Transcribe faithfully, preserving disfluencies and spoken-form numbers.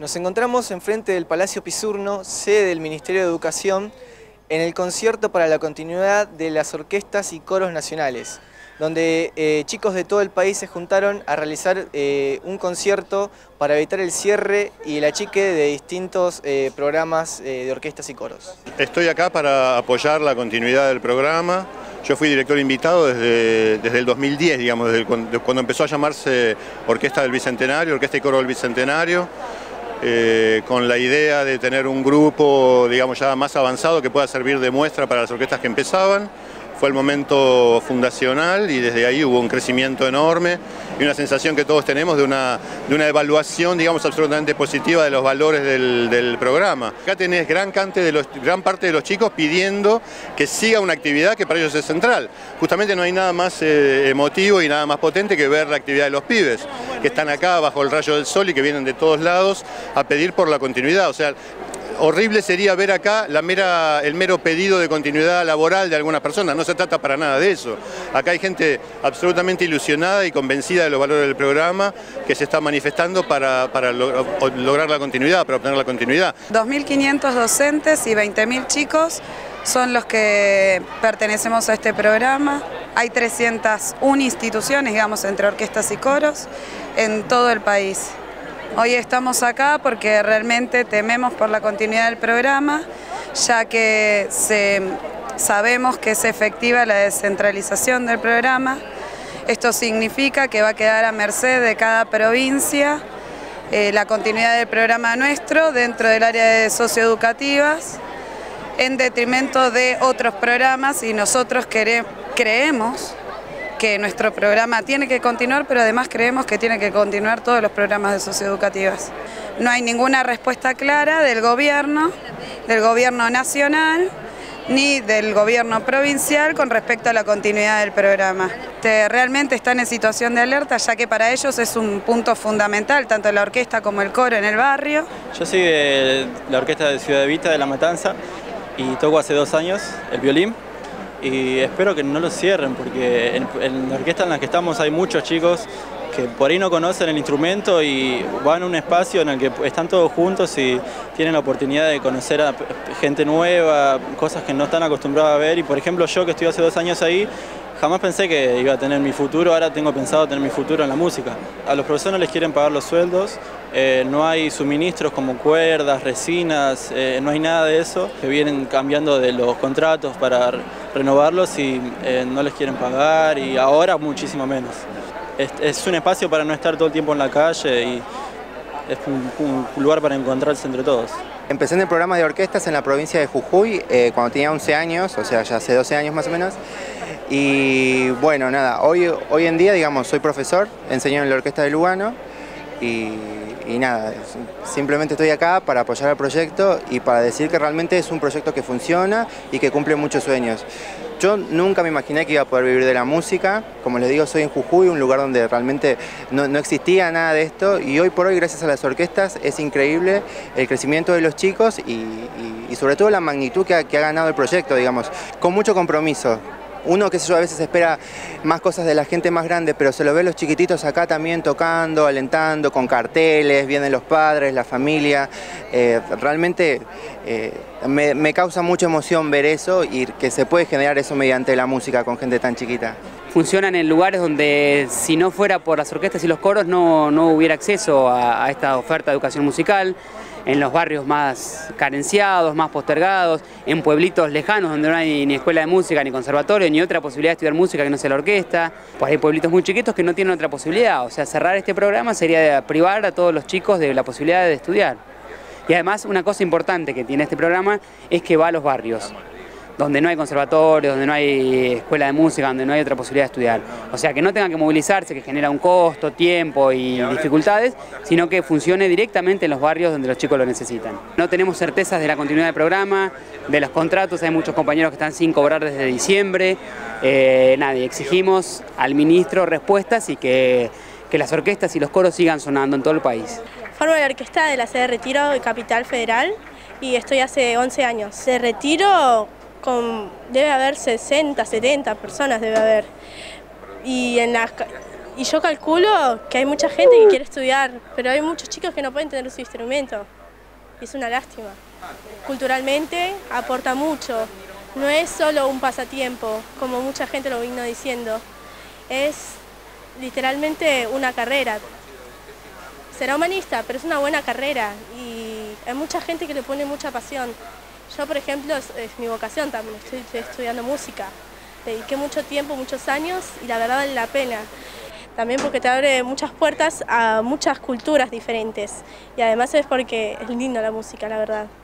Nos encontramos enfrente del Palacio Pisurno, sede del Ministerio de Educación, en el concierto para la continuidad de las orquestas y coros nacionales, donde eh, chicos de todo el país se juntaron a realizar eh, un concierto para evitar el cierre y el achique de distintos eh, programas eh, de orquestas y coros. Estoy acá para apoyar la continuidad del programa. Yo fui director invitado desde, desde el dos mil diez, digamos, desde cuando, cuando empezó a llamarse Orquesta del Bicentenario, Orquesta y Coro del Bicentenario, eh, con la idea de tener un grupo, digamos, ya más avanzado que pueda servir de muestra para las orquestas que empezaban. Fue el momento fundacional y desde ahí hubo un crecimiento enorme y una sensación que todos tenemos de una, de una evaluación, digamos, absolutamente positiva de los valores del, del programa. Acá tenés gran, cante de los, gran parte de los chicos pidiendo que siga una actividad que para ellos es central. Justamente no hay nada más eh, emotivo y nada más potente que ver la actividad de los pibes, que están acá bajo el rayo del sol y que vienen de todos lados a pedir por la continuidad. O sea, horrible sería ver acá la mera, el mero pedido de continuidad laboral de algunas personas. No se trata para nada de eso. Acá hay gente absolutamente ilusionada y convencida de los valores del programa que se está manifestando para, para lo, lograr la continuidad, para obtener la continuidad. dos mil quinientos docentes y veinte mil chicos son los que pertenecemos a este programa. Hay trescientas una instituciones, digamos, entre orquestas y coros en todo el país. Hoy estamos acá porque realmente tememos por la continuidad del programa, ya que se, sabemos que es efectiva la descentralización del programa. Esto significa que va a quedar a merced de cada provincia eh, la continuidad del programa nuestro dentro del área de socioeducativas, en detrimento de otros programas, y nosotros queremos, creemos que nuestro programa tiene que continuar, pero además creemos que tiene que continuar todos los programas de socioeducativas. No hay ninguna respuesta clara del gobierno, del gobierno nacional, ni del gobierno provincial con respecto a la continuidad del programa. Realmente están en situación de alerta, ya que para ellos es un punto fundamental, tanto la orquesta como el coro en el barrio. Yo soy de la orquesta de Ciudad Evita, de La Matanza, y toco hace dos años el violín. Y espero que no lo cierren, porque en, en la orquesta en la que estamos hay muchos chicos que por ahí no conocen el instrumento y van a un espacio en el que están todos juntos y tienen la oportunidad de conocer a gente nueva, cosas que no están acostumbrados a ver. Y por ejemplo, yo que estoy hace dos años ahí, jamás pensé que iba a tener mi futuro, ahora tengo pensado tener mi futuro en la música. A los profesores no les quieren pagar los sueldos, eh, no hay suministros como cuerdas, resinas, eh, no hay nada de eso, que vienen cambiando de los contratos para renovarlos y eh, no les quieren pagar, y ahora muchísimo menos. Es, es un espacio para no estar todo el tiempo en la calle y es un, un lugar para encontrarse entre todos. Empecé en el programa de orquestas en la provincia de Jujuy eh, cuando tenía once años, o sea, ya hace doce años más o menos. Y bueno, nada, hoy, hoy en día, digamos, soy profesor, enseño en la orquesta de Lugano y, y nada, simplemente estoy acá para apoyar el proyecto y para decir que realmente es un proyecto que funciona y que cumple muchos sueños. Yo nunca me imaginé que iba a poder vivir de la música. Como les digo, soy en Jujuy, un lugar donde realmente no, no existía nada de esto, y hoy por hoy, gracias a las orquestas, es increíble el crecimiento de los chicos y, y, y sobre todo la magnitud que ha, que ha ganado el proyecto, digamos, con mucho compromiso. Uno, qué sé yo, a veces espera más cosas de la gente más grande, pero se lo ve los chiquititos acá también tocando, alentando, con carteles, vienen los padres, la familia. Eh, realmente eh, me, me causa mucha emoción ver eso y que se puede generar eso mediante la música con gente tan chiquita. Funcionan en lugares donde, si no fuera por las orquestas y los coros, no, no hubiera acceso a, a esta oferta de educación musical. En los barrios más carenciados, más postergados, en pueblitos lejanos donde no hay ni escuela de música, ni conservatorio, ni otra posibilidad de estudiar música que no sea la orquesta. Pues hay pueblitos muy chiquitos que no tienen otra posibilidad. O sea, cerrar este programa sería privar a todos los chicos de la posibilidad de estudiar. Y además, una cosa importante que tiene este programa es que va a los barrios, donde no hay conservatorio, donde no hay escuela de música, donde no hay otra posibilidad de estudiar. O sea, que no tengan que movilizarse, que genera un costo, tiempo y dificultades, sino que funcione directamente en los barrios donde los chicos lo necesitan. No tenemos certezas de la continuidad del programa, de los contratos, hay muchos compañeros que están sin cobrar desde diciembre. Eh, nadie, exigimos al ministro respuestas y que, que las orquestas y los coros sigan sonando en todo el país. Formo la orquesta de la sede de Retiro de Capital Federal y estoy hace once años. De Retiro con, debe haber sesenta, setenta personas, debe haber. Y en las, Y yo calculo que hay mucha gente que quiere estudiar, pero hay muchos chicos que no pueden tener su instrumento. Y es una lástima. Culturalmente aporta mucho. No es solo un pasatiempo, como mucha gente lo vino diciendo. Es literalmente una carrera. Será humanista, pero es una buena carrera y hay mucha gente que le pone mucha pasión. Yo, por ejemplo, es, es mi vocación también, estoy, estoy estudiando música. Dediqué mucho tiempo, muchos años y la verdad vale la pena. También porque te abre muchas puertas a muchas culturas diferentes y además es porque es lindo la música, la verdad.